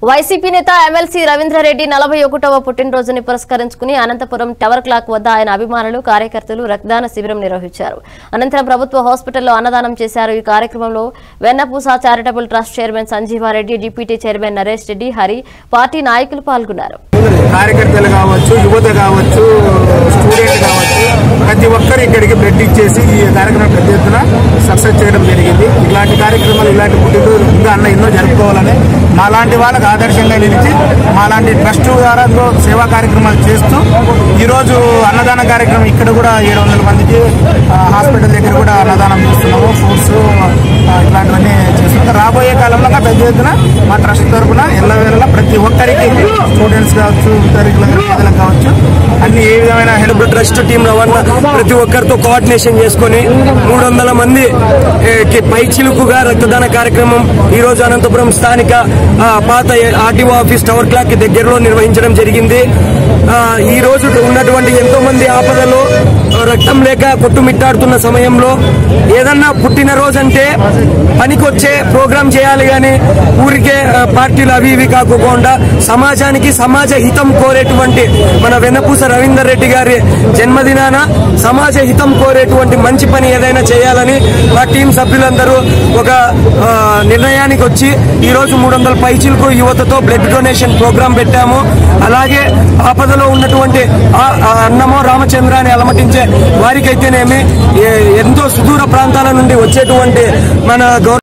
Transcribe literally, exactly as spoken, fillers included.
YCP నేత MLC Ravindra Reddy నలభై ఒకటవ పుట్టినరోజుని పురస్కరించుకుని అనంతపురం టవర్ క్లాక్ వద్ద ఆయన అభిమానులు కార్యకర్తలు రక్తదాన శిబిరం నిర్వహించారు. అనంతరం ప్రభుత్వ హాస్పిటల్లో అన్నదానం చేశారు. ఈ కార్యక్రమంలో Vennapusa charitable trust chairman Sanjeevareddy, deputy chairman Naresh Reddy, Hari, party నాయకులు పాల్గొన్నారు. కార్యకర్తలు కావచ్చు, యువత కావచ్చు, స్టూడెంట్ కావచ్చు, ప్రతి ఒక్కరు ఇక్కడికి బ్లడ్ ఇచ్చేసి ఈ కార్యక్రమం పెద్ద ఎత్తున సక్సెస్ చేయడం జరిగింది. ఇలాంటి కార్యక్రమాలు, ఇలాంటి పుట్టినరోజు ఇంకా అన్న ఎన్నో జరుపుకోవాలని మాలాంటి వాళ్ళకు ఆదర్శంగా నిలిచి మాలాంటి ట్రస్ట్ ద్వారా సేవా కార్యక్రమాలు చేస్తూ ఈరోజు అన్నదాన కార్యక్రమం ఇక్కడ కూడా ఏడు వందల మందికి హాస్పిటల్ దగ్గర కూడా అన్నదానం చేస్తున్నాము. ఫ్రూట్స్ ఇట్లాంటివన్నీ చేస్తున్నాం. రాబోయే కాలంలో పెద్ద ఎత్తున మా ట్రస్ట్ తరఫున ఎల్లవేళలా ప్రతి ఒక్కరికి, స్టూడెంట్స్ కావచ్చు, విద్యార్థులకు కావచ్చు, అన్ని ఏ విధమైన హెల్ప్ ట్రస్ట్ టీం రవాణా ప్రతి ఒక్కరితో కోఆర్డినేషన్ చేసుకుని మూడు వందల మంది పైచిలుకుగా రక్తదాన కార్యక్రమం ఈ రోజు అనంతపురం స్థానిక పాత ఆర్టీఓ ఆఫీస్ టవర్ క్లాక్ కి దగ్గరలో నిర్వహించడం జరిగింది. ఈ రోజు ఉన్నటువంటి ఎంతో మంది ఆపదలో రక్తం లేక కొట్టుమిట్టాడుతున్న సమయంలో ఏదన్నా పుట్టినరోజు అంటే పనికొచ్చే ప్రోగ్రాం చేయాలి గాని ఊరికే పార్టీలు అవి ఇవి కాకుండా సమాజానికి సమాజ హితం కోరేటువంటి మన వెన్నపూస రవీందర్ రెడ్డి గారి జన్మదినాన సమాజ హితం కోరేటువంటి మంచి పని ఏదైనా చేయాలని మా టీం సభ్యులందరూ ఒక నిర్ణయానికి వచ్చి ఈ రోజు మూడు వందల పైచిలకు యువతతో బ్లడ్ డొనేషన్ ప్రోగ్రాం పెట్టాము. అలాగే ఆపదలో ఉన్నటువంటి అన్నమో రామచంద్ర అని అలమటించే వారికైతేనేమి ఎంతో సుదూర ప్రాంతాల నుండి వచ్చేటువంటి మన